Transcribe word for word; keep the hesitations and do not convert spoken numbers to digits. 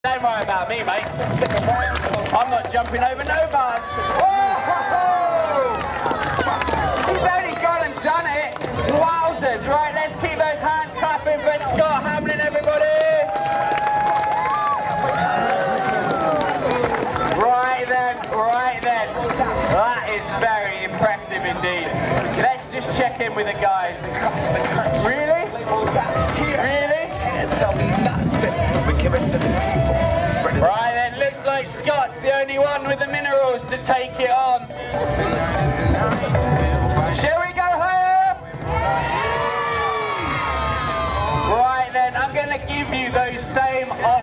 Don't worry about me, mate. I'm not jumping over no bars. Oh! He's only gone and done it. Wowzers. Right, let's keep those hands clapping for Scott Hamlin, everybody. Right then, right then. That is very impressive indeed. Let's just check in with the guys. Really? Really? Tell me nothing. We give it to the people. Right then, looks like Scott's the only one with the minerals to take it